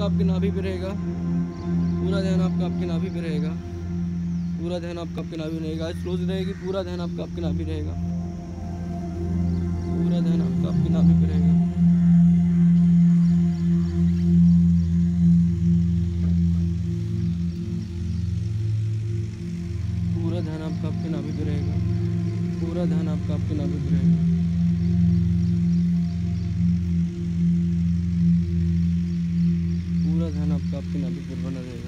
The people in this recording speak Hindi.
आपके नाभि पे रहेगा। पूरा ध्यान आपका आपके नाभि पे रहेगा। पूरा ध्यान आपका आपके नाभि रहेगा। आइज क्लोज रहेगी। पूरा ध्यान आपका आपके नाभि रहेगा। पूरा ध्यान आपका आपके नाभि पे रहेगा। पूरा ध्यान आपका आपके नाभि पे रहेगा। पूरा ध्यान आपका आपके नाभि पे रहेगा। पूरा ध्यान आपका आपके नाभि पर बना रहेगा।